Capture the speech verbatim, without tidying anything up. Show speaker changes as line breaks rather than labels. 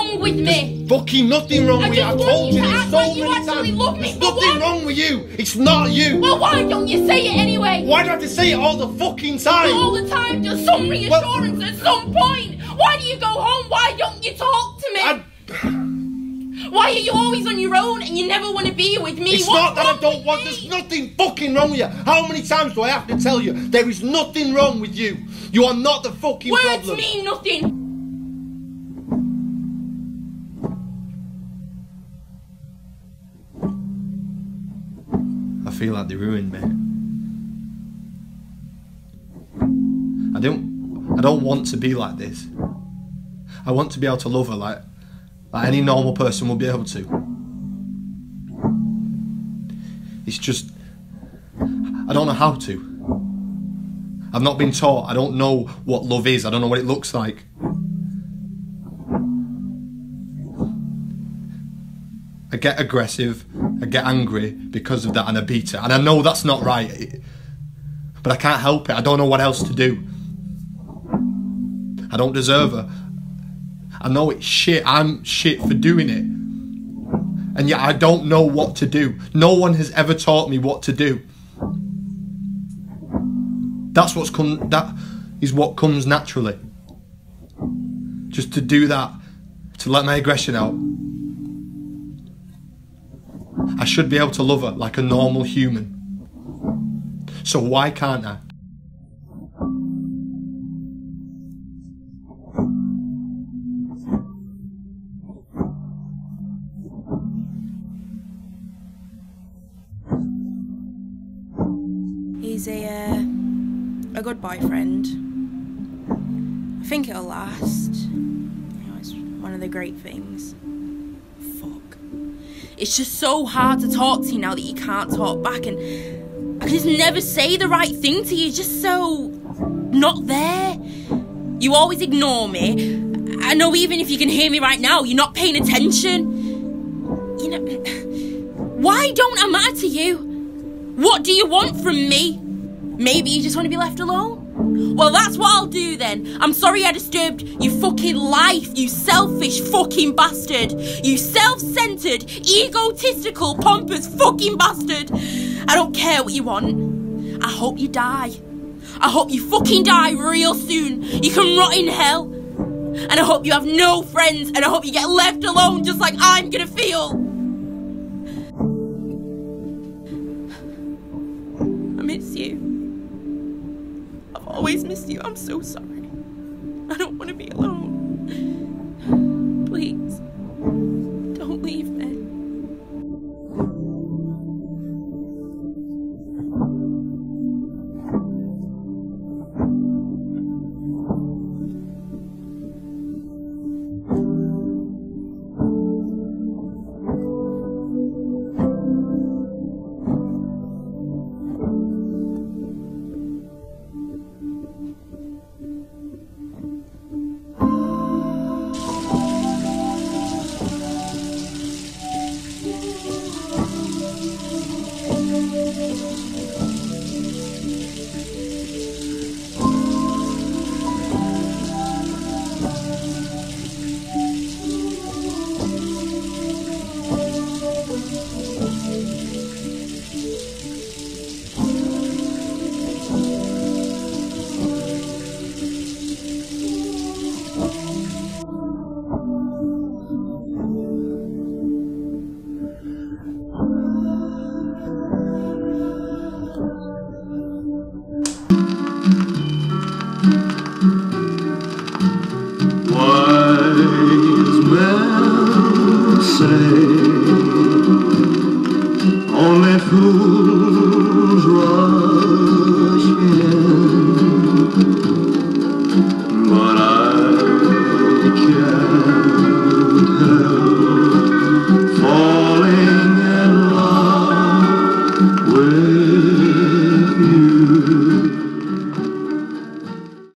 wrong with me?
Fucking nothing wrong
I
with you. I
just
told
want
you
you to
this
act
so
like you
many
actually
times.
love me,
There's
but
nothing
what?
wrong with you. It's not you.
Well, why don't you say it anyway?
Why do I have to say it all the fucking time?
All the time, just some reassurance
Well,
at some point. Why do you go home? Why don't you talk to me?
I,
Why are you always on your own and you never want to be with me?
it's
What's
not that I
wrong
don't
with
want.
me?
There's nothing fucking wrong with you. How many times do I have to tell you? There is nothing wrong with you. You are not the fucking
Words
problem.
mean nothing.
I feel like they ruined me. I don't I don't want to be like this. I want to be able to love her like, like any normal person will be able to. It's just, I don't know how to. I've not been taught. I don't know what love is. I don't know what it looks like. I get aggressive, I get angry because of that, and I beat her. And I know that's not right, but I can't help it. I don't know what else to do. I don't deserve her. I know it's shit. I'm shit for doing it. And yet I don't know what to do. No one has ever taught me what to do. That's what's come. That is what comes naturally. Just to do that, to let my aggression out. I should be able to love her like a normal human. So why can't I?
He's a, uh, a good boyfriend. I think it'll last. You know, it's one of the great things. Fuck. It's just so hard to talk to you now that you can't talk back, and I can just never say the right thing to you. You're just so not there. You always ignore me. I know even if you can hear me right now, you're not paying attention. You know, why don't I matter to you? What do you want from me? Maybe you just want to be left alone? Well, that's what I'll do then. I'm sorry I disturbed your fucking life, you selfish fucking bastard. You self-centered, egotistical, pompous fucking bastard. I don't care what you want. I hope you die. I hope you fucking die real soon. You can rot in hell. And I hope you have no friends, and I hope you get left alone just like I'm gonna feel. I miss you. I've always missed you. I'm so sorry. I don't want to be alone.